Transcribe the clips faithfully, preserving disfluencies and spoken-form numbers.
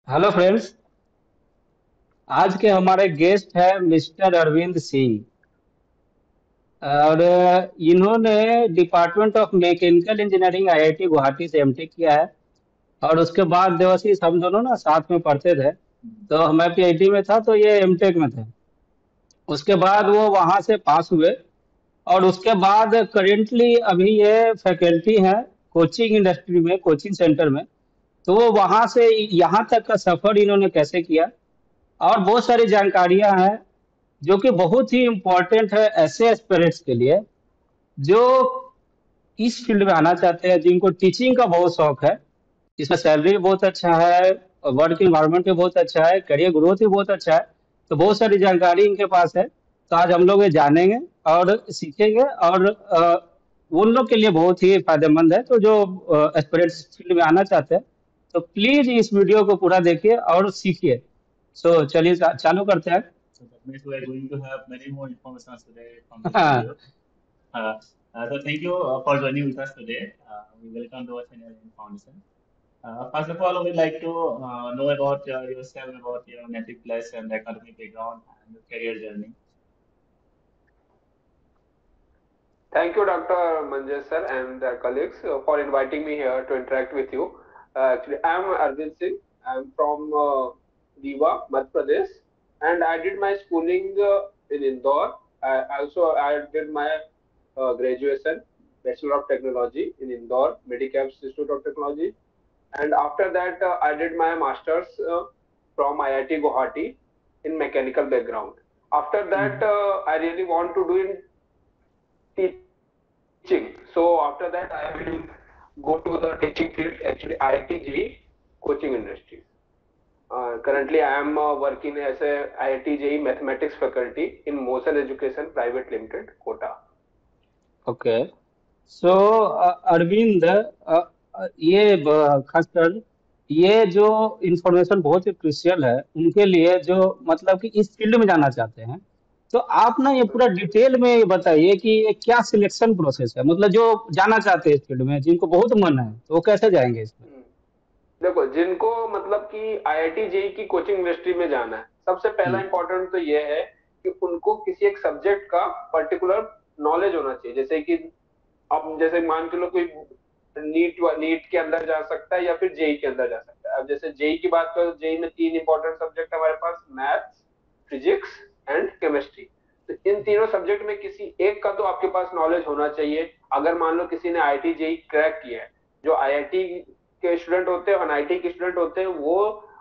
Hello friends. आज के हमारे गेस्ट हैं मिस्टर अरविंद सिंह। और अ, इन्होंने department of mechanical engineering IIT Guwahati से एमटेक किया है। और उसके बाद देवाशीष हम दोनों ना साथ में पढ़ते थे, तो मैं पीएचडी में था तो ये एमटेक में थे। उसके बाद वो वहां से पास हुए और उसके बाद करेंटली अभी ये फैकल्टी हैं कोचिंग इंडस्ट्री में, कोचिंग सेंटर में। तो वो वहां से यहाँ तक का सफर इन्होंने कैसे किया और बहुत सारी जानकारियां हैं जो कि बहुत ही इम्पोर्टेंट है ऐसे एस्पिरेंट्स के लिए जो इस फील्ड में आना चाहते हैं, जिनको टीचिंग का बहुत शौक है। इसमें सैलरी भी बहुत अच्छा है, वर्क इन्वायरमेंट भी बहुत अच्छा है, करियर ग्रोथ भी बहुत अच्छा है। तो बहुत सारी जानकारी इनके पास है, तो आज हम लोग ये जानेंगे और सीखेंगे। और अ, उन लोग के लिए बहुत ही फायदेमंद है, तो जो एस्पिरेंट्स फील्ड में आना चाहते हैं तो प्लीज इस वीडियो को पूरा देखिए और सीखिए। सो चलिए चा- चालू करते हैं। So definitely we are going to have many more information today from this हाँ। video. Uh, uh, so thank you uh, for joining with us today. Uh, we welcome to our channel in Foundation. Uh, first of all, we'd like to uh, know about uh, yourself, about your native place and academic background and your career journey. Thank you, Doctor Manjesh sir and uh, colleagues uh, for inviting me here to interact with you. Uh, actually, I am Arvind Singh. I am from uh, Rewa, Madhya Pradesh, and I did my schooling uh, in Indore. I also I did my uh, graduation, Bachelor of Technology in Indore, Medicabs Institute of Technology, and after that uh, I did my masters uh, from I I T Guwahati in mechanical background. After that, uh, I really want to do in teaching. So after that, I will go to the teaching field, actually I I T J E E coaching industry. Uh, currently, I am uh, working as a I I T J E E mathematics faculty in Motion Education Private Limited, Kota. Okay. So Arvind, uh, uh, ये ब- खासकर ये जो information बहुत ही crucial है उनके लिए जो मतलब कि इस फील्ड में जाना चाहते हैं। तो आप ना ये पूरा डिटेल में ये बताइए कि ये क्या सिलेक्शन प्रोसेस है, मतलब जो जाना चाहते हैं इस फील्ड में, जिनको बहुत मन है तो वो कैसे जाएंगे इसमें। हम्म। देखो, जिनको मतलब कि आई आई टी जे ई ई की कोचिंग इंडस्ट्री में जाना है, सबसे पहला हम्म। इंपॉर्टेंट तो ये है कि उनको किसी एक सब्जेक्ट का पर्टिकुलर नॉलेज होना चाहिए। जैसे कि अब जैसे मान के लो कोई नीट नीट के अंदर जा सकता है या फिर जे ई ई के अंदर जा सकता है। अब जैसे जे ई ई की बात करो, जे ई ई में तीन इंपॉर्टेंट सब्जेक्ट हमारे पास, मैथ्स, फिजिक्स एंड केमिस्ट्री। तो इन तीनों सब्जेक्ट में किसी एक का तो आपके पास नॉलेज होना चाहिए। अगर मान लो किसी ने आई I T J E E crack किया है, जो आई आई टी के स्टूडेंट होते हैं, एन आई टी के स्टूडेंट होते हैं, वो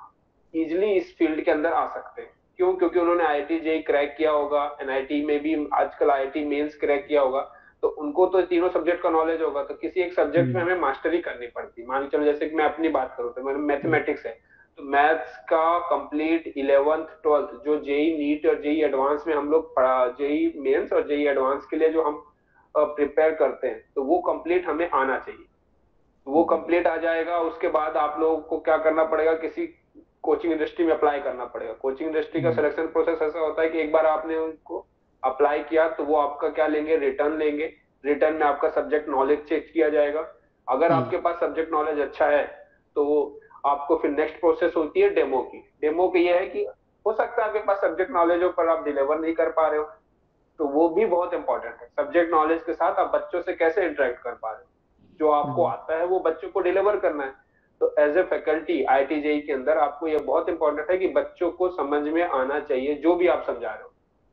इजिली इस फील्ड के अंदर आ सकते हैं। क्यों? क्योंकि उन्होंने आई I T J E E crack किया होगा, एन आई टी में भी आजकल I I T mains crack किया होगा। तो उनको तो तीनों सब्जेक्ट का नॉलेज होगा। तो किसी एक सब्जेक्ट में हम्म। हमें मास्टरी करनी पड़ती है। मान के चलो, जैसे कि मैं अपनी बात करूँ तो मेरे हम्म। मैथमेटिक्स है, तो मैथ्स का कंप्लीट इलेवेंथ ट्वेल्थ जो जे ई नीट और जे ई एडवांस में हम लोग पढ़ा, जे ई मेंस और जे ई एडवांस के लिए जो हम प्रिपेयर करते हैं, तो वो कंप्लीट हमें आना चाहिए। वो कंप्लीट आ जाएगा, उसके बाद आप लोगों को क्या करना पड़ेगा, किसी कोचिंग इंडस्ट्री में अप्लाई करना पड़ेगा। कोचिंग इंडस्ट्री का हम्म। सिलेक्शन प्रोसेस ऐसा होता है कि एक बार आपने उनको अप्लाई किया तो वो आपका क्या लेंगे, रिटर्न लेंगे। रिटर्न में आपका सब्जेक्ट नॉलेज चेक किया जाएगा। अगर हम्म। आपके पास सब्जेक्ट नॉलेज अच्छा है तो आपको फिर नेक्स्ट प्रोसेस होती है डेमो की। डेमो की ये है कि हो सकता है आपके पास सब्जेक्ट नॉलेज हो पर आप डिलीवर नहीं कर पा रहे हो, तो वो भी बहुत इंपॉर्टेंट है। सब्जेक्ट नॉलेज के साथ आप बच्चों से कैसे इंटरेक्ट कर पा रहे हो, जो आपको हम्म। आता है वो बच्चों को डिलीवर करना है। तो as a faculty I I T J E E के अंदर आपको ये बहुत इंपॉर्टेंट है कि बच्चों को समझ में आना चाहिए जो भी आप समझा रहे हो।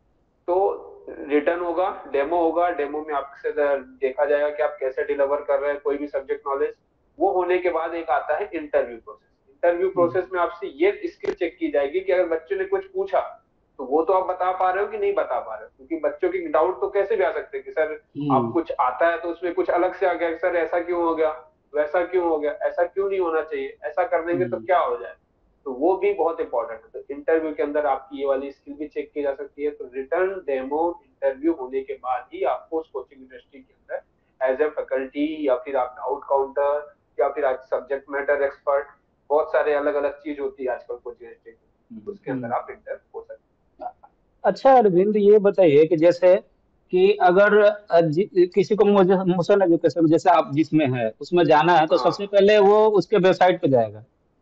तो रिटर्न होगा, डेमो होगा, डेमो में आपसे देखा जाएगा कि आप कैसे डिलीवर कर रहे हैं कोई भी सब्जेक्ट नॉलेज। वो होने के बाद एक आता है interview process. Interview hmm. Process में आपसे ये स्किल चेक की जाएगी कि अगर बच्चों ने कुछ पूछा तो वो तो आप बता पा रहे हो कि नहीं बता पा रहे हो। क्योंकि बच्चों की डाउट तो कैसे भी आ सकते हैं कि सर आप हम्म। कुछ आता है तो उसमें कुछ अलग से आ गया, सर ऐसा क्यों हो गया, वैसा क्यों हो गया, ऐसा क्यों नहीं होना चाहिए, ऐसा कर देंगे तो हम्म। क्या हो जाए। तो वो भी बहुत इंपॉर्टेंट है। तो इंटरव्यू के अंदर आपकी ये वाली स्किल भी चेक की जा सकती है। तो रिटर्न, डेमो, इंटरव्यू होने के बाद ही आपको उस कोचिंग इंडस्ट्री के अंदर एज ए फैकल्टी या फिर आप डाउट काउंटर या फिर आप सब्जेक्ट मैटर एक्सपर्ट, बहुत सारे अलग अलग चीज होती है आजकल कोचिंग इंडस्ट्री, उसके अंदर हम्म। आप इंटर हो सकते अच्छा अरविंद, ये बताइए कि जैसे कि अगर अ, जि- किसी को मोशन एजुकेशन जैसे आप जिसमें है उसमें जाना है हैं। तो सबसे हाँ, पहले वो उसके वेबसाइट पे जाएगा।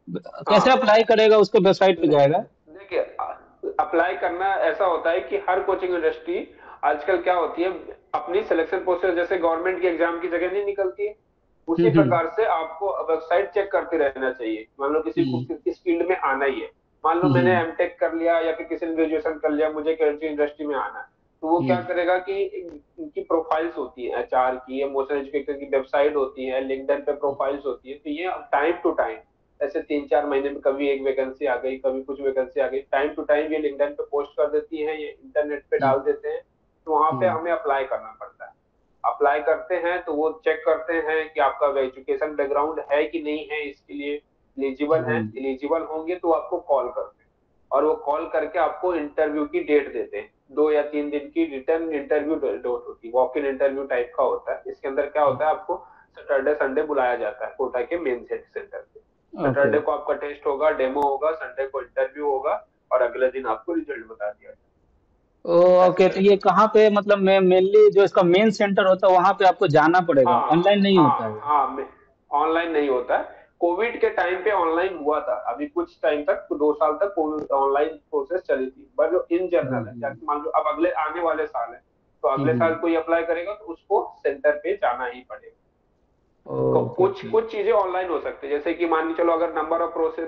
कैसे हाँ अप्लाई करेगा, उसके वेबसाइट पे दे- जाएगा? देखिए, अप्लाई करना ऐसा होता है कि हर कोचिंग इंडस्ट्री आजकल क्या होती है, अपनी सिलेक्शन प्रोसेस जैसे गवर्नमेंट की एग्जाम की जगह नहीं निकलती है, हम्म उसी हम्म प्रकार से आपको वेबसाइट चेक करते रहना चाहिए। मान लो किसी को हम्म इस फील्ड में आना ही है, मान लो मैंने हम्म एमटेक कर लिया या फिर किसी ने ग्रेजुएशन कर लिया, मुझे किसी इंडस्ट्री में आना है, तो वो क्या हम्म करेगा कि इनकी प्रोफाइल्स होती है, एचआर की या मोशन एजुकेटर की वेबसाइट होती है, लिंक्डइन पे प्रोफाइल्स होती है, तो ये टाइम टू टाइम, ऐसे तीन चार महीने में कभी एक वैकेंसी आ गई, कभी कुछ वैकेंसी आ गई, टाइम टू टाइम ये लिंक्डइन पे पोस्ट कर देती है, ये इंटरनेट पे हम्म डाल देते हैं, तो वहां पे हम्म हमें अप्लाई करना पड़ता है। अप्लाई करते हैं तो वो चेक करते हैं कि आपका एजुकेशन बैकग्राउंड है कि नहीं है, इसके लिए एलिजिबल है, हम्म एलिजिबल होंगे तो आपको कॉल करते हैं, और वो कॉल करके आपको इंटरव्यू की डेट देते हैं। दो या तीन दिन की रिटर्न इंटरव्यू डेट होती है, वॉक इन इंटरव्यू टाइप का होता है। इसके अंदर क्या होता है, आपको सैटरडे संडे बुलाया जाता है कोटा के मेन सेंटर पे। ओके। सैटरडे को आपका टेस्ट होगा, डेमो होगा, संडे को इंटरव्यू होगा, और अगले दिन आपको रिजल्ट बता दिया जाएगा। ऐसा ओके, तो ये सिलेक्शन। कहाँ पे, मतलब मैं मेनली जो इसका मेन सेंटर होता है वहां पे आपको जाना पड़ेगा, ऑनलाइन हाँ नहीं होता हाँ है? हाँ, ऑनलाइन नहीं होता है। कोविड के टाइम पे ऑनलाइन हुआ था, अभी कुछ टाइम तक, दो साल तक ऑनलाइन प्रोसेस चली थी, पर जो इन हम्म जनरल है, हम्म जैसे मान लो अब अगले आने वाले साल है, तो हम्म अगले साल हम्म, कोई अप्लाई करेगा तो उसको सेंटर पे जाना ही पड़ेगा। को- ओके कुछ ओके। कुछ चीजें ऑनलाइन हो सकती है, जैसे कि मान के चलो अगर नंबर ऑफ प्रोसेस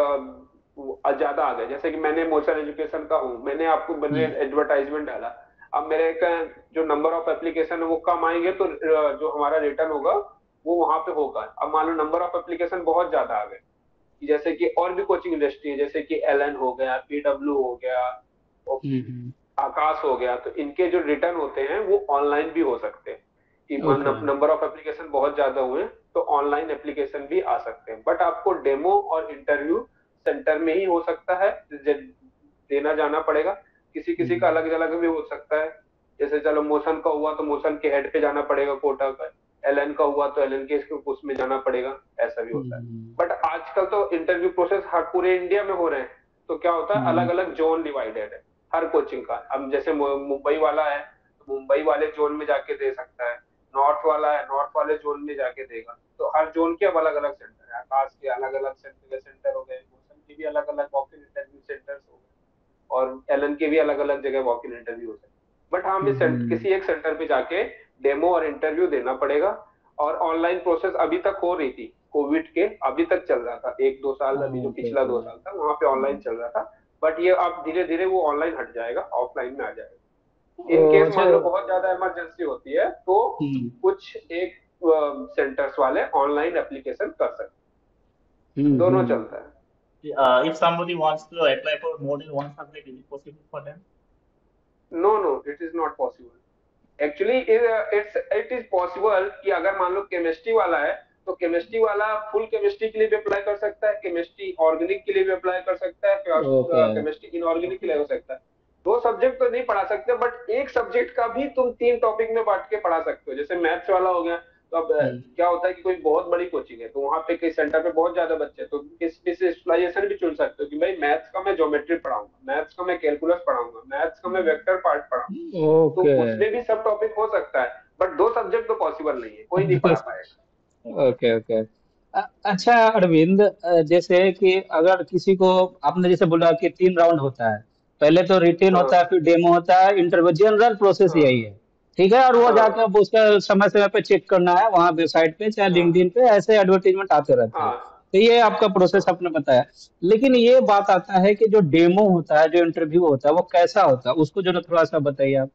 ज्यादा आ गए, जैसे कि मैंने मोशन एजुकेशन का हूँ, मैंने आपको मैंने हम्म एडवर्टाइजमेंट डाला, अब मेरे का जो नंबर ऑफ एप्लीकेशन है वो कम आएंगे, तो अ, जो हमारा रिटर्न होगा वो वहां पे होगा। अब मान लो नंबर ऑफ एप्लीकेशन बहुत ज्यादा आ गए, जैसे कि और भी कोचिंग इंडस्ट्री है, जैसे कि एलएन हो गया, पीडब्ल्यू हो गया, और हम्म हम्म, आकाश हो गया, तो इनके जो रिटर्न होते हैं वो ऑनलाइन भी हो सकते हैं, कि ओके। नंबर ऑफ एप्लीकेशन बहुत ज्यादा हुए तो ऑनलाइन एप्लीकेशन भी आ सकते हैं, बट आपको डेमो और इंटरव्यू सेंटर में ही हो सकता है, देना जाना पड़ेगा। किसी किसी का हम्म अलग अलग भी हो सकता है, जैसे चलो मोशन का हुआ तो मोशन के हेड पे जाना पड़ेगा कोटा का, एलएन का हुआ तो एलएन के उसमें जाना पड़ेगा, ऐसा भी होता है। हम्म बट आजकल तो इंटरव्यू प्रोसेस हर पूरे इंडिया में हो रहे हैं, तो क्या होता है, अलग हम्म अलग जोन डिवाइडेड है हर कोचिंग का। अब जैसे मुंबई वाला है तो मुंबई वाले जोन में जाके दे सकता है, नॉर्थ वाला है नॉर्थ वाले जोन में जाके देगा, तो हर जोन के अब अलग अलग सेंटर है, आकाश के अलग अलग सेंटर सेंटर हो गए, मोशन के भी अलग अलग वॉक इन इंटरव्यू सेंटर्स हो गए, और एलन के भी अलग अलग जगह वॉक इन इंटरव्यू हो सकते हैं। बट हाँ, हमें सेंट- हम्म, किसी एक सेंटर पे जाके डेमो और इंटरव्यू देना पड़ेगा। और ऑनलाइन प्रोसेस अभी तक हो रही थी, कोविड के अभी तक चल रहा था, एक दो साल, अभी जो ओके पिछला ओके। दो साल था वहां पे ऑनलाइन चल रहा था, बट ये अब धीरे धीरे वो ऑनलाइन हट जाएगा, ऑफलाइन में आ जाएगा। इन ओ, केस अच्छा। मान लो बहुत ज्यादा इमरजेंसी होती है तो हम्म कुछ एक सेंटर्स वाले ऑनलाइन एप्लीकेशन कर सकते हैं, हम्म दोनों हम्म। चलता है। Uh, if somebody wants to apply for more than one subject, is it possible for them? No no, it is not possible. Actually it's it is possible कि अगर मान लो केमिस्ट्री वाला है, तो केमिस्ट्री वाला फुल केमिस्ट्री के लिए भी अप्लाई कर सकता है, केमिस्ट्री ऑर्गेनिक के लिए भी अप्लाई कर सकता है, ओके। केमिस्ट्री इनऑर्गेनिक के लिए हो सकता है। दो सब्जेक्ट तो नहीं पढ़ा सकते, बट एक सब्जेक्ट का भी तुम तीन टॉपिक में बांट के पढ़ा सकते हो, जैसे मैथ्स वाला हो गया, तो अब अ, हम्म क्या होता है कि कोई बहुत बड़ी कोचिंग है तो वहां पे किस सेंटर पे बहुत ज्यादा बच्चे हैं, तो किस स्पेशलाइजेशन भी चुन सकते हो कि भाई मैथ्स का मैं ज्योमेट्री पढ़ाऊंगा, मैथ्स का मैं कैलकुलस पढ़ाऊंगा, मैथ्स का मैं वेक्टर पार्ट पढ़ाऊंगा, तो ओके। उसमें भी सब टॉपिक हो सकता है। बट दो सब्जेक्ट तो पॉसिबल नहीं है, कोई नहीं पढ़ा पाएगा। Okay. Okay okay. अ- अच्छा अरविंद, अ, जैसे कि अगर किसी को, आपने जैसे बोला कि तीन राउंड होता है, पहले तो रिटेन होता है, हाँ फिर डेमो होता है, इंटरव्यू, जनरल प्रोसेस हाँ यही है। ठीक है, और वो जाकर हाँ अब उसका समय समय पे चेक करना है, वहाँ वेबसाइट पे चाहे लिंक्डइन हाँ पे ऐसे एडवर्टीजमेंट आते रहते हैं। हाँ तो ये आपका प्रोसेस हाँ। आपने बताया। लेकिन ये बात आता है कि जो डेमो होता है, जो इंटरव्यू होता है, वो कैसा होता है, उसको जो थोड़ा सा बताइए आप।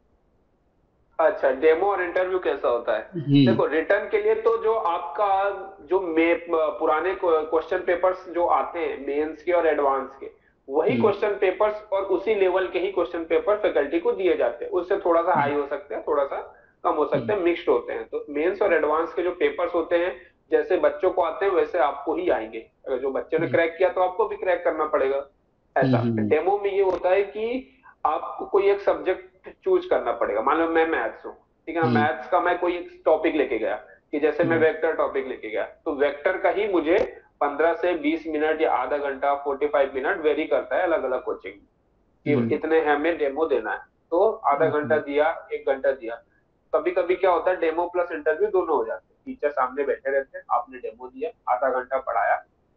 अच्छा, डेमो और इंटरव्यू कैसा होता है? हम्म देखो, रिटर्न के लिए तो जो आपका जो मे पुराने क्वेश्चन पेपर्स जो आते हैं मेंस के और एडवांस के, वही हम्म क्वेश्चन पेपर्स और उसी लेवल के ही क्वेश्चन पेपर फैकल्टी को दिए जाते हैं, उससे थोड़ा सा हम्म हाई हो सकते हैं, थोड़ा सा कम हो सकते हम्म हैं, मिक्स्ड होते हैं। तो मेंस और एडवांस के जो पेपर्स होते हैं, जैसे बच्चों को आते हैं वैसे आपको ही आएंगे, अगर जो बच्चे ने हम्म क्रैक किया तो आपको भी क्रैक करना पड़ेगा। हम्म ऐसा हम्म डेमो में ये होता है कि आपको कोई एक सब्जेक्ट चूज करना पड़ेगा। मान लो मैं मैथ्स हूँ, ठीक है ना, हम्म मैथ्स का मैं कोई एक टॉपिक लेके गया, कि जैसे मैं हम्म वेक्टर टॉपिक लेके गया, तो वेक्टर का ही मुझे पंद्रह से बीस मिनट या आधा घंटा, फोर्टी फाइव मिनट वेरी करता है अलग अलग कोचिंग, कि हम्म, इतने हमें डेमो देना है, तो आधा ओके। घंटा दिया, एक घंटा दिया। कभी कभी क्या होता है, डेमो प्लस इंटरव्यू दोनों हो जाते हैं, टीचर सामने बैठे रहते हैं, आपने डेमो दिया, आधा घंटा पढ़ाया,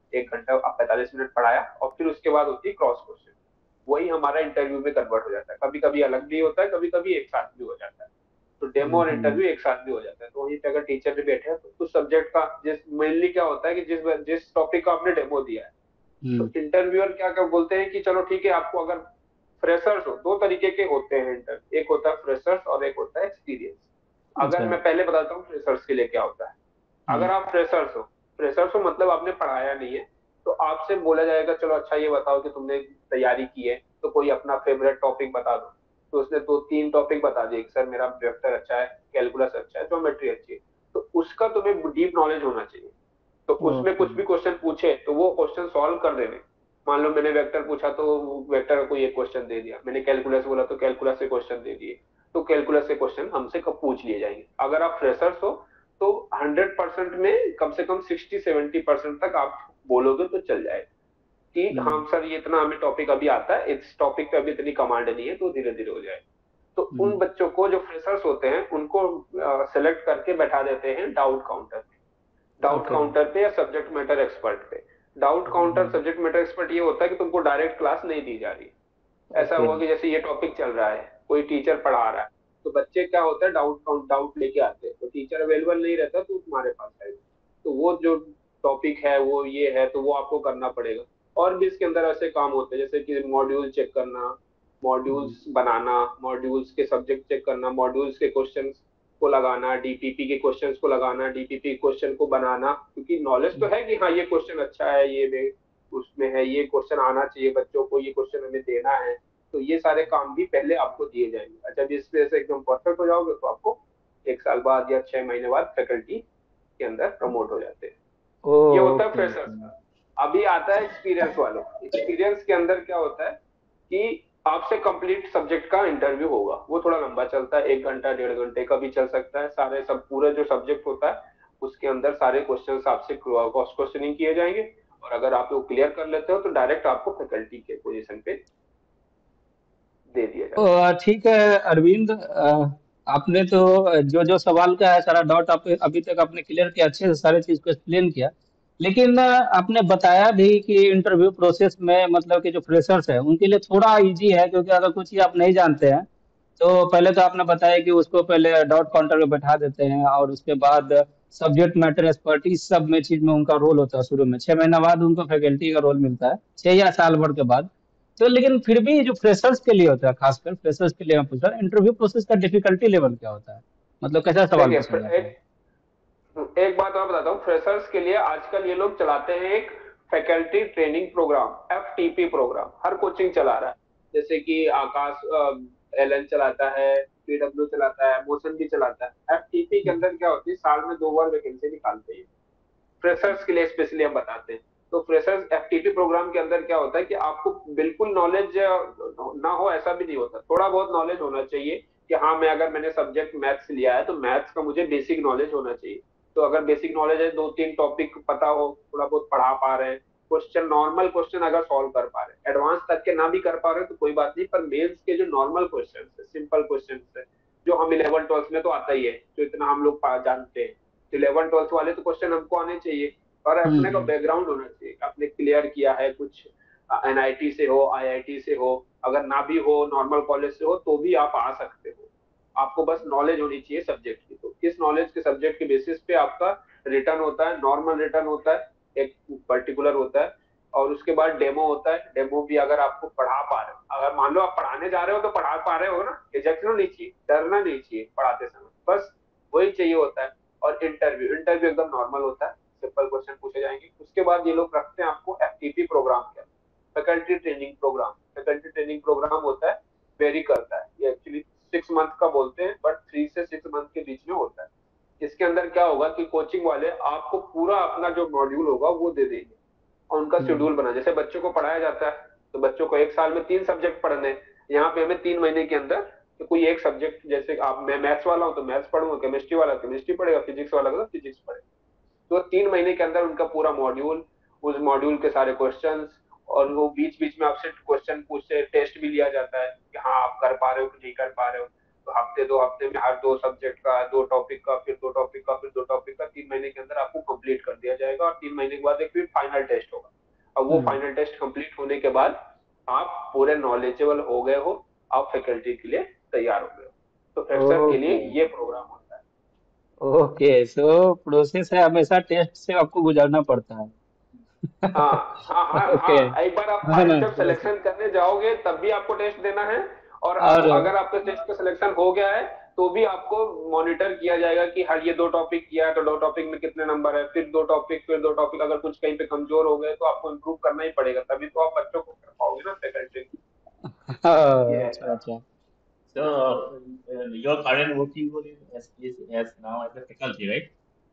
एक घंटा आप पैंतालीस मिनट पढ़ाया, और फिर उसके बाद होती है क्रॉस क्वेश्चन। वही हमारा इंटरव्यू में कन्वर्ट हो जाता है। कभी कभी अलग भी होता है, कभी कभी एक साथ भी हो जाता है। तो डेमो और हम्म, इंटरव्यू एक साथ भी हो जाता है। तो वहीं पे अगर टीचर भी बैठे हैं तो उस सब्जेक्ट का, जिस मेनली क्या होता है कि जिस जिस टॉपिक का आपने डेमो दिया है, हम्म, तो इंटरव्यूअर क्या क्या बोलते हैं कि चलो ठीक है, आपको अगर फ्रेशर्स हो, दो तरीके के होते हैं इंटर, एक होता है फ्रेशर्स और एक होता है एक्सपीरियंस। अगर अच्छा। मैं पहले बताता हूँ फ्रेशर्स के लिए क्या होता है। हम्म, अगर आप फ्रेशर्स हो, फ्रेशर्स हो मतलब आपने पढ़ाया नहीं है, तो आपसे बोला जाएगा चलो अच्छा ये बताओ कि तुमने तैयारी की है, तो कोई अपना फेवरेट टॉपिक बता दो। तो उसने दो तीन टॉपिक बता दिए कि सर मेरा वेक्टर अच्छा है, कैलकुलस अच्छा है, ज्योमेट्री अच्छी है। तो उसका तुम्हें डीप नॉलेज होना चाहिए। तो उसमें ओके। कुछ भी क्वेश्चन पूछे तो वो क्वेश्चन सॉल्व कर देने। मान लो मैंने वेक्टर पूछा तो वेक्टर का कोई एक क्वेश्चन दे दिया, मैंने कैलकुलस बोला तो कैलकुलस से क्वेश्चन दे दिए। तो कैलकुलस से क्वेश्चन हमसे कब पूछ लिए जाएंगे। अगर आप फ्रेशर्स हो तो हंड्रेड परसेंट में कम से कम सिक्सटी सेवेंटी परसेंट तक आप बोलोगे तो चल जाए कि हाँ हम्म, सर ये इतना हमें टॉपिक अभी आता है, इस टॉपिक पे अभी इतनी कमांड नहीं है, तो धीरे धीरे हो जाए। तो उन हम्म, बच्चों को जो फ्रेशर्स होते हैं उनको सेलेक्ट करके बैठा देते हैं doubt counter, doubt okay. Counter पे या सब्जेक्ट मैटर एक्सपर्ट पे। Doubt counter hmm, subject matter expert ये होता है कि तुमको डायरेक्ट क्लास नहीं दी जा रही। ऐसा ओके। हुआ कि जैसे ये टॉपिक चल रहा है, कोई टीचर पढ़ा रहा है, तो बच्चे क्या होता है डाउट काउंट डाउट लेके आते हैं, तो टीचर अवेलेबल नहीं रहता तो तुम्हारे पास आएगा। तो वो जो टॉपिक है वो ये है, तो वो आपको करना पड़ेगा। और भी इसके अंदर ऐसे काम होते हैं जैसे कि मॉड्यूल चेक करना, हम्म, मॉड्यूल्स बनाना, मॉड्यूल्स के सब्जेक्ट चेक करना, मॉड्यूल्स के क्वेश्चंस को लगाना, डीपीपी के क्वेश्चंस को लगाना, डीपीपी क्वेश्चन को बनाना, क्योंकि नॉलेज तो है कि हाँ ये क्वेश्चन अच्छा है, ये में उसमें है, ये क्वेश्चन आना चाहिए बच्चों को, ये क्वेश्चन हमें देना है। तो ये सारे काम भी पहले आपको दिए जाएंगे। अच्छा जब इस तरह से एकदम परफेक्ट हो जाओगे तो आपको एक साल बाद या छह महीने बाद फैकल्टी के अंदर प्रमोट हो जाते हैं। ओ, ये होता है ओके, फ्रेशर्स ओके। का। अभी आता है एक्सपीरियंस वालों। एक्सपीरियंस के अंदर क्या होता है कि आपसे कंप्लीट सब्जेक्ट का इंटरव्यू होगा। वो थोड़ा लंबा चलता है, एक घंटा डेढ़ घंटे का भी चल सकता है। सारे सब पूरा जो सब्जेक्ट होता है उसके अंदर सारे क्वेश्चन आपसे क्रॉस क्वेश्चनिंग किए जाएंगे, और अगर आप वो क्लियर कर लेते हो तो डायरेक्ट आपको फैकल्टी के पोजीशन पे दे दिया तो जाता है। अ, ठीक है अरविंद, अ, आपने तो जो जो सवाल का है सारा डाउट आप अभी तक आपने क्लियर किया, अच्छे से सारी चीज को एक्सप्लेन किया। लेकिन अ, आपने बताया भी कि इंटरव्यू प्रोसेस में मतलब कि जो फ्रेशर्स है उनके लिए थोड़ा इजी है, क्योंकि अगर कुछ चीज आप नहीं जानते हैं तो पहले तो आपने बताया कि उसको पहले डाउट काउंटर में बैठा देते हैं, और उसके बाद सब्जेक्ट मैटर एक्सपर्ट इस सब में चीज में उनका रोल होता है। शुरू में छह महीना बाद उनको फैकल्टी का रोल मिलता है, छह या साल भर के बाद। तो लेकिन फिर भी जो फ्रेशर्स के लिए होता है, खासकर फ्रेशर्स के लिए मैं पूछ रहा हूँ, इंटरव्यू प्रोसेस का डिफिकल्टी लेवल क्या होता है, मतलब कैसा सवाल देखिए पूछा जाता है? एक एक बात और बताता हूँ, फ्रेशर्स के लिए आजकल ये लोग चलाते हैं एक faculty training programme, FTP programme, हर कोचिंग चला रहा है। जैसे कि आकाश एलएन चलाता है, पीडब्ल्यू चलाता है, मोशन भी चलाता है। एफटीपी के अंदर क्या होती है, साल में दो बार वैकेंसी निकालते हैं। फ्रेशर्स के लिए स्पेशली हम बताते हैं। तो फ्रेशर्स एफटीपी प्रोग्राम के अंदर क्या होता है कि आपको बिल्कुल नॉलेज ना हो ऐसा भी नहीं होता, थोड़ा बहुत नॉलेज होना चाहिए कि हाँ मैं अगर मैंने सब्जेक्ट मैथ्स लिया है तो मैथ्स का मुझे बेसिक नॉलेज होना चाहिए। तो अगर बेसिक नॉलेज है, दो तीन टॉपिक पता हो, थोड़ा बहुत पढ़ा पा रहे हैं, क्वेश्चन नॉर्मल क्वेश्चन अगर सॉल्व कर पा रहे हैं, एडवांस तक के ना भी कर पा रहे हैं तो कोई बात नहीं, पर मेंस के जो नॉर्मल क्वेश्चन है, सिंपल क्वेश्चन है, जो हम इलेवन ट्वेल्थ में तो आता ही है, जो इतना हम लोग जानते हैं, इलेवन ट्वेल्थ वाले तो क्वेश्चन हमको आने चाहिए। और हम्म, अपने का हम्म, बैकग्राउंड होना चाहिए, आपने क्लियर किया है कुछ, एनआईटी से हो, आईआईटी से हो, अगर ना भी हो नॉर्मल कॉलेज से हो तो भी आप आ सकते हो। आपको बस नॉलेज होनी चाहिए सब्जेक्ट की। तो इस नॉलेज के सब्जेक्ट के बेसिस पे आपका रिटर्न होता है, नॉर्मल रिटर्न होता है, एक पर्टिकुलर होता है। और उसके बाद डेमो होता है। डेमो भी अगर आपको पढ़ा पा रहे हो, अगर मान लो आप पढ़ाने जा रहे हो तो पढ़ा पा रहे हो ना, रिजेक्शन नहीं चाहिए, डरना नहीं चाहिए पढ़ाते समय, बस वही चाहिए होता है। और इंटरव्यू इंटरव्यू एकदम नॉर्मल होता है, सिंपल क्वेश्चन पूछे जाएंगे। उसके बाद ये लोग रखते हैं आपको एफटीपी प्रोग्राम के, faculty training programme. Faculty training programme होता है, वेरी करता है, ये एक्चुअली सिक्स मंथ का बोलते हैं, बट थ्री से सिक्स मंथ के बीच में होता है। इसके अंदर क्या होगा कि कोचिंग वाले आपको पूरा अपना जो मॉड्यूल होगा वो दे देंगे, और उनका हम्म, शेड्यूल बना, जैसे बच्चों को पढ़ाया जाता है तो बच्चों को एक साल में तीन सब्जेक्ट पढ़ने हैं, यहाँ पे हमें तीन महीने के अंदर तो कोई एक सब्जेक्ट, जैसे आप मैं मैथ्स वाला हूँ तो मैथ्स पढ़ूंगा, केमिस्ट्री वाला केमिस्ट्री पढ़ेगा, फिजिक्स वाला तो फिजिक्स पढ़ेगा। तो तीन महीने के अंदर उनका पूरा मॉड्यूल, उस मॉड्यूल के सारे क्वेश्चंस, और वो बीच बीच में आपसे क्वेश्चन पूछते, टेस्ट भी लिया जाता है कि हाँ आप कर पा रहे हो कि नहीं कर पा रहे हो। हफ्ते दो हफ्ते में हर दो सब्जेक्ट का, दो टॉपिक का, फिर दो टॉपिक का, फिर दो टॉपिक का, तीन महीने के अंदर आपको कंप्लीट कर दिया जाएगा और तीन महीने के बाद एक फिर फाइनल टेस्ट होगा। अब वो हम्म। फाइनल टेस्ट कंप्लीट होने के बाद आप पूरे नॉलेजेबल हो गए हो, आप फैकल्टी के लिए तैयार हो गए हो। तो फ्रेशर के लिए ओके ये प्रोग्राम होता है। ओके, सो प्रोसेस है, हमेशा टेस्ट से आपको गुजरना पड़ता है। हाँ हाँ हाँ ओके, हाँ, एक बार आप है ना, जब प्रोसेस। सिलेक्शन करने जाओगे तब भी आपको टेस्ट देना है, और अब और अगर आपका टेस्ट का सिलेक्शन हो गया है तो भी आपको मॉनिटर किया जाएगा कि हर ये दो टॉपिक किया है तो दो टॉपिक में कितने नंबर है, फिर दो टॉपिक, फिर दो टॉपिक, अगर कुछ कहीं पे कमजोर हो गए तो आपको इम्प्रूव करना ही पड़ेगा, तभी तो आप बच्चों को कर पाओगे ना फैकल्टी। ये हाँ, है अच्छा सर। अच्छा। So, uh, your current working role is as, is as now as a faculty, right?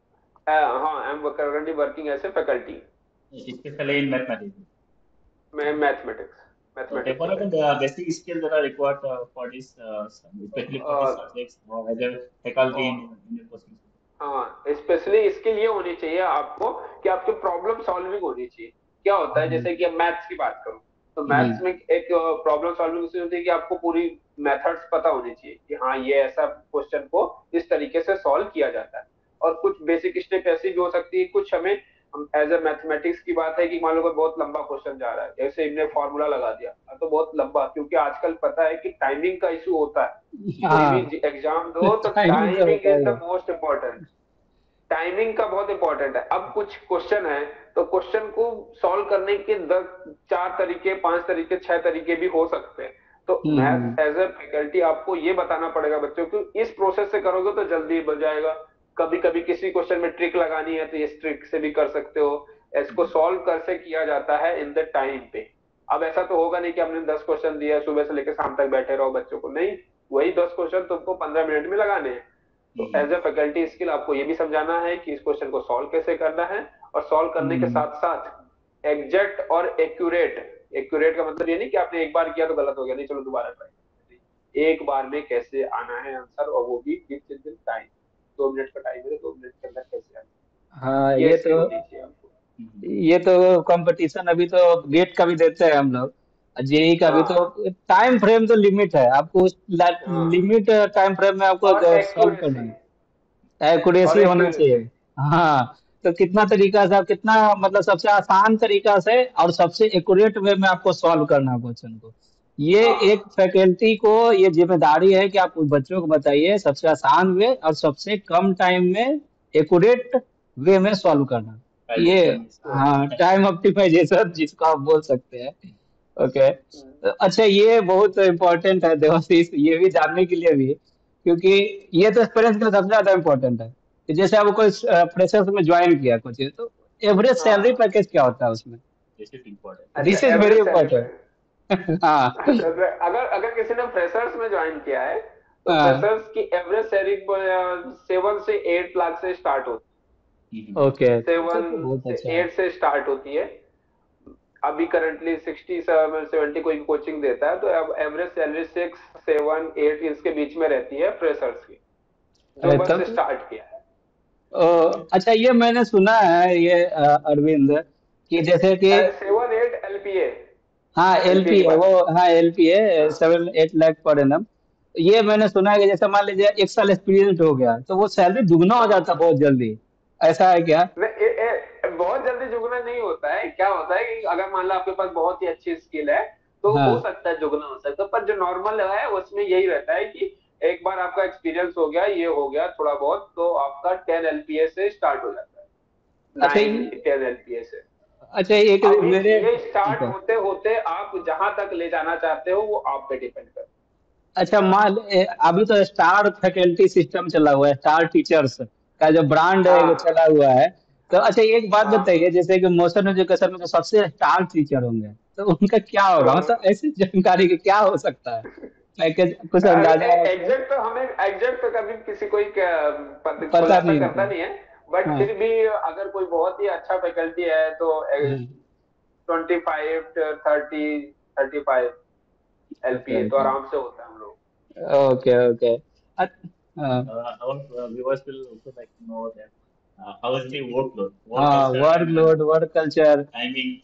हाँ, I am currently working as a faculty. Especially in mathematics. मैं मैथमेटिक्स So, मैथमेटिक्स what में are the रहता uh, basic skills that are required uh, for this, uh, especially for these हूँ। subjects or as a faculty in, in your coaching? हाँ, specially इसके लिए होनी चाहिए आपको कि आपकी प्रॉब्लम सॉल्विंग होनी चाहिए। क्या होता है, हम्म जैसे कि अब मैथ्स की बात करूं, तो मैथ्स हम्म में एक प्रॉब्लम सॉल्विंग उसमें होती है कि आपको पूरी मेथड्स पता होनी चाहिए कि हाँ ये ऐसा क्वेश्चन को इस तरीके से सॉल्व किया जाता है। और कुछ बेसिक स्टेप ऐसी भी हो सकती है, कुछ हमें एज ए मैथमेटिक्स की बात है कि मान लो कोई बहुत लंबा क्वेश्चन जा रहा है, जैसे इनने फॉर्मूला लगा दिया तो बहुत लंबा, क्योंकि आजकल पता है कि टाइमिंग का इशू होता है। कोई भी हाँ, एग्जाम दो तो टाइमिंग तो टाइमिंग होता इज ही द है। Most important. टाइमिंग का बहुत इंपॉर्टेंट है। अब कुछ क्वेश्चन है तो क्वेश्चन को सॉल्व करने के दस चार तरीके, पांच तरीके, छह तरीके भी हो सकते हैं। तो hmm hmm math as a faculty आपको ये बताना पड़ेगा बच्चों को, इस प्रोसेस से करोगे तो जल्दी बन जाएगा। कभी कभी किसी क्वेश्चन में ट्रिक लगानी है तो इस ट्रिक से भी कर सकते हो। इसको सॉल्व कैसे किया जाता है इन द टाइम पे। अब ऐसा तो होगा नहीं कि हमने दस क्वेश्चन दिया सुबह से लेकर शाम तक बैठे रहो बच्चों को, नहीं, वही दस क्वेश्चन तुमको पंद्रह मिनट में लगाने हैं। तो एज ए फैकल्टी स्किल आपको ये भी समझाना है कि इस क्वेश्चन को सॉल्व कैसे करना है, और सॉल्व करने के हम्म। साथ साथ एग्जैक्ट और एक्यूरेट। एक्यूरेट का मतलब ये नहीं कि आपने एक बार किया तो गलत हो गया, नहीं चलो दोबारा ट्राई, एक बार में कैसे आना है आंसर, और वो भी विद इन टाइम। दो मिनट का टाइम है तो दो मिनट के अंदर कैसे आना हाँ, है, ये ये स्किल तो होनी चाहिए आपको। ये तो कंपटीशन अभी तो गेट का भी देते हैं हम लोग, जेई का भी, तो हाँ टाइम फ्रेम तो लिमिट है, आपको उस हाँ, लिमिट टाइम फ्रेम में आपको और सॉल्व करना एक्यूरेसी, है, और एक्यूरेसी होना चाहिए। एक्यूरेसी। हाँ, तो कितना तरीका से आप कितना, मतलब सबसे आसान तरीका से और सबसे एक्यूरेट वे में आपको सॉल्व करना है क्वेश्चन को। ये एक हाँ फैकल्टी को ये जिम्मेदारी है कि आप उस बच्चों को बताइए सबसे आसान वे और सबसे कम टाइम में एक्यूरेट वे में सॉल्व करना। ये, Organization is हाँ, टाइम ऑप्टिमाइजेशन जिसको आप बोल सकते हैं। ओके, तो अच्छा, ये बहुत इम्पोर्टेंट है देवाशीष, ये भी जानने के लिए भी, क्योंकि ये तो एक्सपीरियंस के लिए सबसे ज्यादा इम्पोर्टेंट है कि जैसे आप कोई फ्रेशर्स में ज्वाइन किया कुछ, तो एवरेज सैलरी हाँ। पैकेज क्या होता है उसमें? this is important. अच्छा, this is very average salary पे। इम्पोर्टेंट। हाँ अच्छा, तो अगर अगर किसी ने फ्रेशर्स में ज्वाइन किया है तो हाँ, फ्रेशर्स की एवरेज सैलरी सेवन से एट लाख से स्टार्ट होती ओके, है। तो सेवन तो बहुत से अच्छा है। एट से स्टार्ट होती है। अभी करंटली सिक्सटी सेवेंटी कोई कोचिंग देता है, तो अब average salary six seven eight इसके बीच में रहती है फ्रेशर्स की, जो अरे बस तब तो, स्टार्ट किया है। ओ, अच्छा, ये मैंने सुना है ये अ, अरविंद, कि जैसे कि, सेवन एट एलपीए, हाँ, एलपीए एलपी की है वो, बात हाँ, एलपी है, है। Seven eight lakh per annum. ये मैंने सुना है कि जैसे मान लीजिए एक साल एक्सपीरियंस हो गया तो वो सैलरी दुगना हो हाँ जाता है बहुत जल्दी, ऐसा है क्या? नहीं, ए, ए, बहुत जल्दी जुगना नहीं होता है। क्या होता है कि अगर मान लो आपके पास बहुत ही अच्छी स्किल है तो हो हाँ, सकता है जुगना हो सकता है, पर जो नॉर्मल है उसमें यही रहता है कि एक बार आपका एक्सपीरियंस हो गया, ये हो गया थोड़ा बहुत, तो आपका टेन एलपीए से स्टार्ट हो जाता है, अच्छा नाइन ये- टेन एलपीए से। अच्छा, एक अब इस मेरे, ये स्टार्ट अच्छा होते होते आप जहां तक ले जाना चाहते हो वो आप पे डिपेंड करता अच्छा, मान ए, अभी तो स्टार फैकल्टी सिस्टम चला हुआ है, स्टार टीचर्स का जो ब्रांड है। है वो चला हाँ हुआ है। तो अच्छा, एक बात हाँ बताइए, जैसे कि मोशन एजुकेशन में जो सबसे स्टार टीचर होंगे तो उनका क्या होगा, हाँ। मतलब ऐसी जानकारी की क्या हो सकता है, पैकेज कुछ अंदाजा है आपको? एग्जैक्ट तो हमें एग्जैक्ट तो कभी किसी कोई क्या- पत- पता खुलासा नहीं करता होता। नहीं है, बट हाँ फिर भी अगर कोई बहुत ही अच्छा फैकल्टी है तो हाँ, twenty five thirty thirty five okay LPA तो ओके आराम से होता है हम लोग। ओके ओके, अ- हाँ Uh, our uh, viewers will also like to know that uh, how is the workload, work हाँ, culture, work and load, work culture. timing.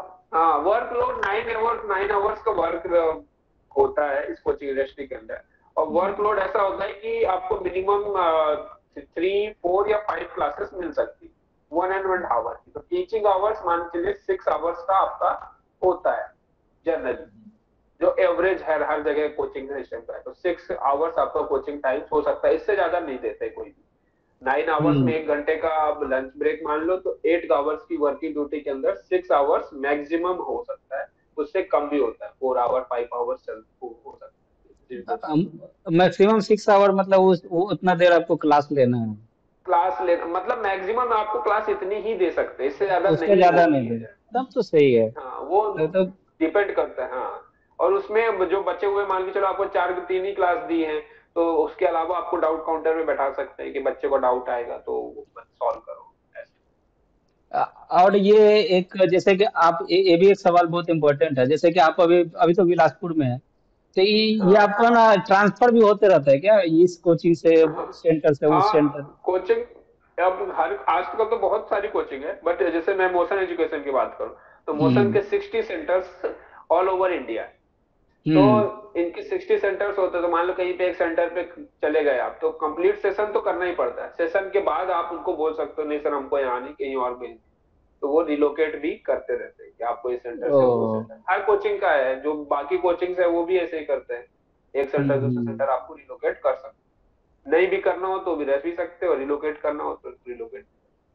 हाँ, workload nine hours nine hours का वर्क होता है इस coaching industry के अंदर। और workload ऐसा होता है कि आपको मिनिमम थ्री फोर या फाइव क्लासेस मिल सकती है वन एंड वन आवर की। तो टीचिंग आवर्स मान के चलिए सिक्स आवर्स का आपका होता है जनरली, जो एवरेज है हर जगह कोचिंग सिस्टम का है। तो सिक्स आवर्स आपका कोचिंग टाइम हो सकता है, इससे ज्यादा नहीं देते कोई भी। नाइन आवर्स में हम्म। एक घंटे का आप लंच ब्रेक मान लो, तो एट आवर्स की वर्किंग ड्यूटी के अंदर सिक्स आवर्स मैक्सिमम हो सकता है, उससे कम भी होता है, फोर आवर फाइव आवर्स चल हो, हो सकता है। मैक्सिमम सिक्स आवर मतलब उस वो उतना देर आपको क्लास लेना है। क्लास लेना मतलब मैक्सिमम आपको क्लास इतनी ही दे सकते हैं, इससे ज्यादा उससे नहीं ज्यादा होती नहीं है। दे, तब तो सही है। हाँ वो तो, तो डिपेंड करता है। हाँ, और उसमें जो बचे हुए मान के चलो आपको चार तीन ही क्लास दी है, तो उसके अलावा आपको डाउट काउंटर में बैठा सकते हैं कि बच्चे को डाउट आएगा तो सॉल्व करो ऐसे। अ, और ये एक जैसे कि आप ये, ये भी एक सवाल बहुत इम्पोर्टेंट है, जैसे कि आप अभी अभी तो बिलासपुर में है, तो ये ये हाँ आपका ना ट्रांसफर भी होते रहता है क्या, इस कोचिंग से हाँ सेंटर से उस सेंटर? हाँ कोचिंग अब हर आजकल तो बहुत सारी कोचिंग है, बट जैसे मैं मोशन एजुकेशन की बात करूँ तो मोशन हम्म। के sixty centres all over India. तो हम्म। इनके सिक्सटी सेंटर्स होते हैं, तो मान लो कहीं पे एक सेंटर पे चले गए आप, तो कंप्लीट सेशन तो करना ही पड़ता है। सेशन के बाद आप उनको बोल सकते हो नहीं सर हमको यहाँ नहीं कहीं और भेज, तो वो रिलोकेट भी करते रहते हैं कि आपको इस सेंटर ओ। से वो सेंटर। हर कोचिंग का है, जो बाकी कोचिंग है वो भी ऐसे ही करते हैं, एक हम्म। सेंटर दूसरे हम्म। सेंटर आपको रिलोकेट कर सकते हैं। नहीं भी करना हो तो भी रह भी सकते हो, रिलोकेट करना हो तो relocate.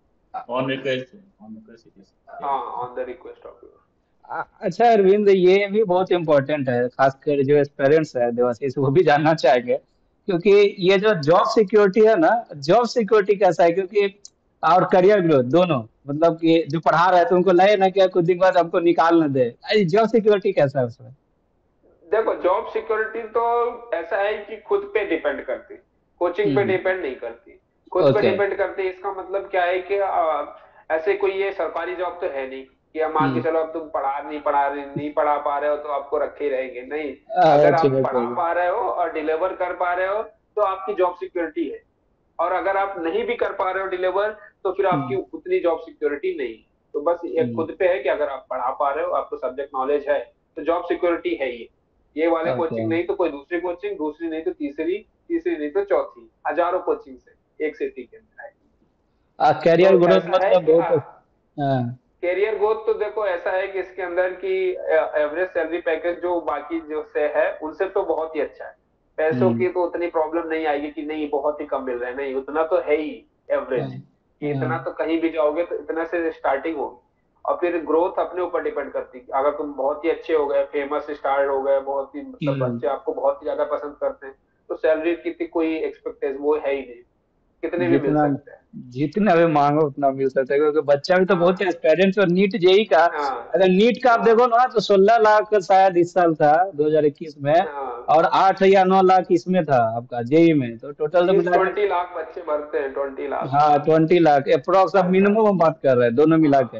On request, on request it is. Yeah. हाँ, on the request of you. अ- अच्छा अरविंद, ये भी बहुत इम्पोर्टेंट है, खासकर जो पेरेंट्स है देवाशीष वो भी जानना चाहेंगे, क्योंकि ये जो जॉब सिक्योरिटी है ना, जॉब सिक्योरिटी कैसा है, क्योंकि और करियर ग्रोथ दोनों, मतलब कि जो पढ़ा रहे थे उनको लगे ना कि कुछ दिन बाद हमको निकाल न दे, जॉब सिक्योरिटी कैसा है उसमें? देखो जॉब सिक्योरिटी तो ऐसा है कि खुद पे डिपेंड करती, कोचिंग पे हम्म। डिपेंड नहीं करती। खुद पे ओके। डिपेंड करती है, इसका मतलब क्या है कि आ, ऐसे कोई ये सरकारी जॉब तो है नहीं कि अब मान के हम्म। चलो अब तुम पढ़ा नहीं पढ़ा रहे नहीं पढ़ा पा रहे हो तो आपको रखे ही रहेंगे, नहीं। अगर अच्छा आप ओके। पढ़ा पा रहे हो और डिलीवर कर पा रहे हो तो आपकी जॉब सिक्योरिटी है, और अगर आप नहीं भी कर पा रहे हो डिलीवर तो फिर आपकी हम्म। उतनी जॉब सिक्योरिटी नहीं है। तो बस ये हम्म। खुद पे है कि अगर आप पढ़ा पा रहे हो, आपको सब्जेक्ट नॉलेज है, तो जॉब सिक्योरिटी है ये। ये वाले ओके। कोचिंग नहीं तो कोई दूसरी कोचिंग, दूसरी नहीं तो तीसरी, तीसरी नहीं तो चौथी, हजारों कोचिंग से एक सिटी के अंदर है। कैरियर तो ग्रोथ ऐसा है मतलब कि बहुत। हाँ, हाँ। कैरियर ग्रोथ तो देखो ऐसा है कि इसके अंदर की एवरेज सैलरी पैकेज जो बाकी जो से है उनसे तो बहुत ही अच्छा है। पैसों हम्म। की तो उतनी प्रॉब्लम नहीं आएगी कि नहीं बहुत ही कम मिल रहा है, नहीं उतना तो है ही एवरेज, हाँ। कि इतना हाँ। तो कहीं भी जाओगे तो इतना से स्टार्टिंग होगी। और फिर ग्रोथ अपने ऊपर डिपेंड करती है, अगर तुम बहुत ही अच्छे हो गए, फेमस स्टार हो गए, बहुत ही मतलब हम्म। बच्चे आपको बहुत ही ज्यादा पसंद करते हैं, तो सैलरी की कोई एक्सपेक्टेशन वो है ही नहीं, कितने भी मिल जितना सकते हैं। जितना भी मांगो उतना मिल सकता है, क्योंकि बच्चा भी तो बहुत है हाँ पेरेंट्स, और नीट जेई का, हाँ अगर नीट का आप हाँ देखो ना तो सोलह लाख शायद इस साल था दो हज़ार इक्कीस में, हाँ। और आठ या नौ लाख इसमें था आपका जेई में, तो टोटल तो बीस मिला के ट्वेंटी लाख बच्चे भरते हैं, ट्वेंटी लाख। हाँ ट्वेंटी लाख अप्रोक्स, अब हर साल। मिनिमम हम बात कर रहे हैं दोनों मिला के। हाँ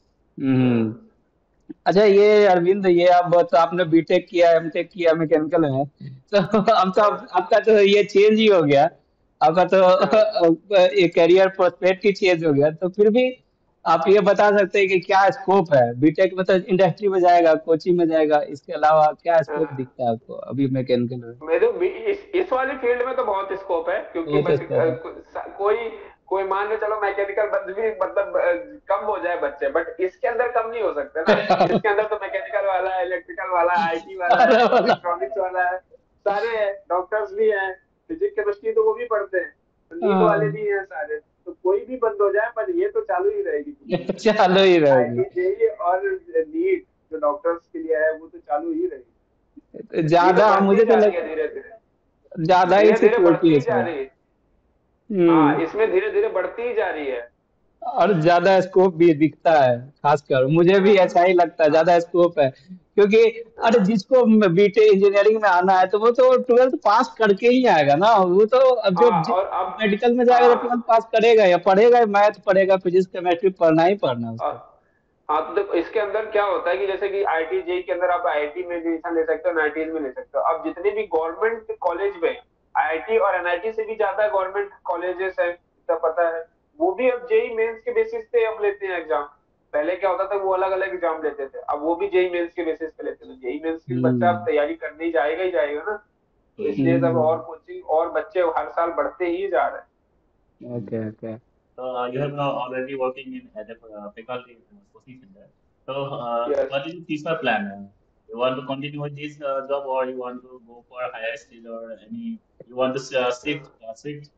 हम्म। हाँ अच्छा ये अरविंद, ये आप तो आपने बीटेक किया, एमटेक किया मैकेनिकल में, तो अब तो आप, हाँ आपका तो ये चेंज ही हो गया, आपका हाँ तो ये करियर प्रोस्पेक्ट ही चेंज हो गया, तो फिर भी आप ये बता सकते हैं कि क्या स्कोप है बीटेक में, तो इंडस्ट्री में जाएगा, कोचिंग में जाएगा, इसके अलावा क्या स्कोप हाँ। दिखता है आपको अभी मैकेनिकल में? मेरे भी इस इस वाली फील्ड में तो बहुत स्कोप है, क्योंकि बहुत बच, स्कोप अ, है। को- कोई कोई मान के चलो मैकेनिकल बंद भी मतलब अ, कम हो जाए बच्चे, बट इसके अंदर कम नहीं हो सकते ना। इसके अंदर तो मैकेनिकल वाला है, इलेक्ट्रिकल वाला है, आईटी वाला है, अरे वाला। इलेक्ट्रॉनिक्स वाला है, सारे हैं, डॉक्टर्स भी हैं, फिजिक्स केमिस्ट्री तो वो भी पढ़ते हैं, तो नीट वाले हाँ, भी हैं सारे। तो कोई भी बंद हो जाए पर ये तो चालू ही रहेगी पूरी। चालू ही रहेगी। आईटी जेई और नीट जो डॉक्टर्स के लिए है वो तो चालू ही रहेगी। ये तो ज्यादा बढ़ती मुझे तो जा रही लग, है धीरे धीरे, ज्यादा ही धीरे धीरे सिक्योरिटी है बढ़ती जा इसमें। रही है। हाँ हम्म। इसमें धीरे धीरे बढ़ती ही जा रही है। और ज्यादा स्कोप भी दिखता है, खासकर मुझे भी हाँ ऐसा ही लगता है, हाँ ज्यादा स्कोप है, क्योंकि अरे हाँ जिसको बीटे इंजीनियरिंग में आना है तो वो तो ट्वेल्थ पास करके ही आएगा ना, वो तो अब जो हाँ और अब मेडिकल में जाएगा तो ट्वेल्थ हाँ पास करेगा, या पढ़ेगा, मैथ पढ़ेगा, फिजिक्स केमिस्ट्री पढ़ना ही पढ़ना है और उसको। हाँ तो देखो इसके अंदर क्या होता है कि जैसे कि आईटी जेई के अंदर आप आईआईटी में एडमिशन ले सकते हो, एनआईटी में ले सकते हो। अब जितने भी गवर्नमेंट कॉलेज में आईआईटी और एनआईटी से भी ज्यादा गवर्नमेंट कॉलेजेस है, इतना पता है, वो भी अब जेई मेंस के बेसिस पे अब लेते हैं एग्जाम। पहले क्या होता था वो अलग अलग एग्जाम लेते थे, अब वो भी जेई मेंस के बेसिस पे लेते हैं। जेई मेंस की बच्चा अब हम्म। तैयारी करने ही जाएगा ही जाएगा ना। तो इसलिए सब और हम्म, कोचिंग और बच्चे हर साल बढ़ते ही जा रहे हैं। Okay okay. So uh, you have now already working in as a uh, faculty uh, position there. So uh, yes. what is your future plan? Uh, you want to continue with this uh, job, or you want to go for a higher skill, or any? You want to uh, shift uh, shift?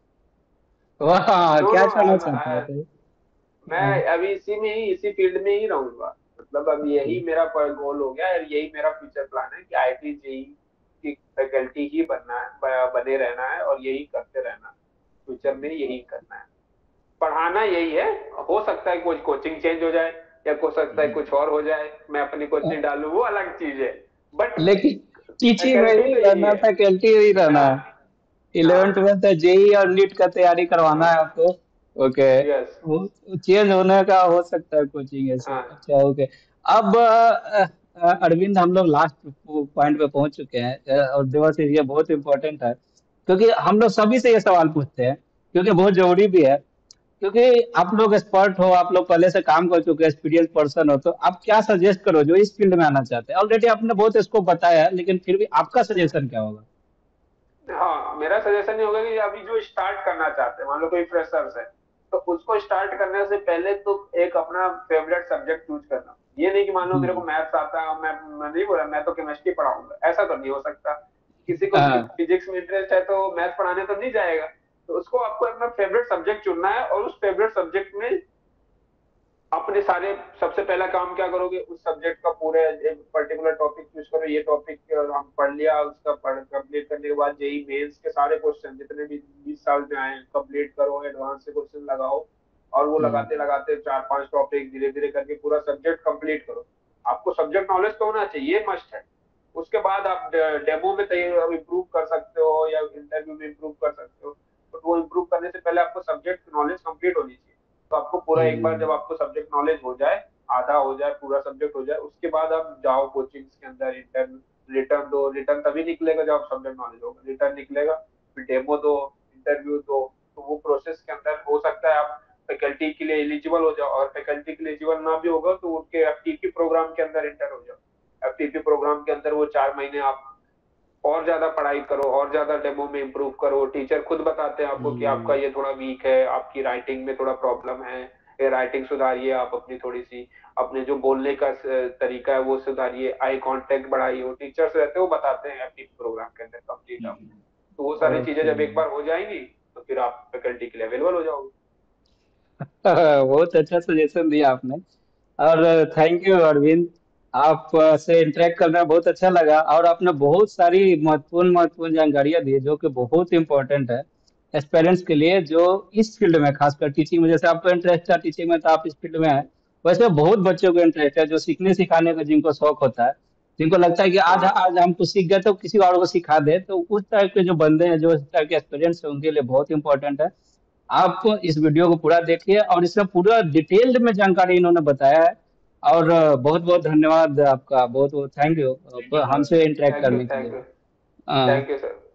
वाह, no क्या no, कहना चाहता है तो? हाँ, मैं अभी इसी में ही इसी फील्ड में ही रहूंगा। मतलब अब ओके। यही मेरा गोल हो गया और यही मेरा फ्यूचर प्लान है कि आईआईटी जेई की फैकल्टी ही बनना है, ब- बने रहना है और यही करते रहना है। फ्यूचर में यही करना है, पढ़ाना यही है। हो सकता है कुछ कोचिंग चेंज हो जाए या हो सकता है कुछ और हो जाए, मैं अपनी कोचिंग डालूं, वो अलग चीज है। बट लेकिन टीचिंग में फैकल्टी ही तो यही रहना, है। फैकल्टी में ही रहना हाँ है। इलेवन हाँ ट्वेल्थ जेई और नीट का तैयारी करवाना है आपको। ओके। यस वो चेंज होने का हो सकता है कोचिंग ऐसे। हाँ अच्छा ओके। अब अ, अ, अरविंद, हम लोग लास्ट पॉइंट पे पहुंच चुके हैं, अ, और देवाशीष, ये बहुत इंपॉर्टेंट है क्योंकि हम लोग सभी से ये सवाल पूछते हैं, क्योंकि बहुत जरूरी भी है। क्योंकि आप लोग एक्सपर्ट हो, आप लोग पहले से काम कर चुके हैं, एक्सपीरियंस पर्सन हो, तो आप क्या सजेस्ट करो जो इस फील्ड में आना चाहते हैं? ऑलरेडी आपने बहुत इसको बताया है, लेकिन फिर भी आपका सजेशन क्या होगा? हाँ, मेरा सजेशन ये होगा कि अभी जो स्टार्ट करना चाहते हैं, मान लो कोई फ्रेशर्स है, तो उसको स्टार्ट करने से पहले तो एक अपना फेवरेट सब्जेक्ट चूज करना। ये नहीं कि मान लो मेरे को हम्म। मैथ्स आता है, मैं मैं नहीं बोला मैं तो केमिस्ट्री पढ़ाऊंगा, ऐसा तो नहीं हो सकता। किसी को हाँ। फिजिक्स में इंटरेस्ट है तो मैथ्स पढ़ाने तो नहीं जाएगा। तो उसको आपको अपना फेवरेट सब्जेक्ट चुनना है और उस फेवरेट सब्जेक्ट में अपने सारे, सबसे पहला काम क्या करोगे, उस सब्जेक्ट का पूरे एक पर्टिकुलर टॉपिक चूज करो। ये टॉपिक हम पढ़ लिया, उसका पढ़ कंप्लीट करने के बाद जेई मेंस के सारे क्वेश्चन जितने भी बीस साल में आए कंप्लीट करो, एडवांस से क्वेश्चन लगाओ, और वो लगाते हम्म। लगाते चार पांच टॉपिक धीरे धीरे करके पूरा सब्जेक्ट कंप्लीट करो। आपको सब्जेक्ट नॉलेज तो होना चाहिए, ये मस्ट है। उसके बाद आप डेमो में इम्प्रूव कर सकते हो या इंटरव्यू में इम्प्रूव कर सकते हो, बट वो इम्प्रूव करने से पहले आपको सब्जेक्ट नॉलेज कंप्लीट होनी चाहिए। तो आपको पूरा, एक बार जब हम्म। आपको सब्जेक्ट नॉलेज हो जाए, आधा हो जाए, पूरा सब्जेक्ट हो जाए, उसके बाद आप जाओ कोचिंग्स के अंदर, इंटर्न रिटर्न दो। रिटर्न तभी निकलेगा जब आप सब्जेक्ट नॉलेज होगा, रिटर्न निकलेगा, फिर डेमो दो, इंटरव्यू दो। तो वो प्रोसेस के अंदर हो सकता है आप फैकल्टी के लिए एलिजिबल हो जाओ, और फैकल्टी के लिए एलिजिबल ना भी होगा तो उनके एफटीपी प्रोग्राम के अंदर इंटर हो जाओ। एफटीपी प्रोग्राम के अंदर वो चार महीने आप और ज्यादा पढ़ाई करो, और ज्यादा डेमो में इम्प्रूव करो। टीचर खुद बताते हैं आपको कि आपका हम्म। ये थोड़ा वीक है, आपकी राइटिंग में थोड़ा प्रॉब्लम है, ये राइटिंग सुधारिए आप अपनी थोड़ी सी, अपने जो बोलने का स- तरीका है वो सुधारिए, आई कांटेक्ट बढ़ाइए। वो टीचर्स रहते हैं, वो बताते हैं एप्टी प्रोग्राम के अंदर कंप्लीट आप। तो वो सारी चीजें ओके। जब एक बार हो जाएंगी तो फिर आप फैकल्टी के लिए अवेलेबल हो जाओगे। बहुत अच्छा सजेशन दिया आपने। और थैंक यू अरविंद, आप अ, से इंटरेक्ट करना बहुत अच्छा लगा, और आपने बहुत सारी महत्वपूर्ण महत्वपूर्ण जानकारियां दी जो कि बहुत इंपॉर्टेंट है एस्पेरेंट्स के लिए, जो इस फील्ड में, खासकर टीचिंग में, जैसे आपको इंटरेस्ट था टीचिंग में, तो आप इस फील्ड में हैं। वैसे बहुत बच्चों को इंटरेस्ट है जो सीखने सिखाने का, जिनको शौक होता है, जिनको लगता है कि आज हाँ आज हम कुछ सीख गए तो किसी और को सिखा दे, तो उस टाइप के जो बंदे हैं, जो इस टाइप के एस्पिरेंट्स हैं, उनके लिए बहुत इंपॉर्टेंट है। आप इस वीडियो को पूरा देखिए, और इसका पूरा डिटेल्ड में जानकारी इन्होंने बताया है। और बहुत बहुत धन्यवाद आपका, बहुत बहुत thank you Thank you for हमसे इंटरेक्ट थैंक यू करने के थैंक लिए। यू अ, थैंक यू सर।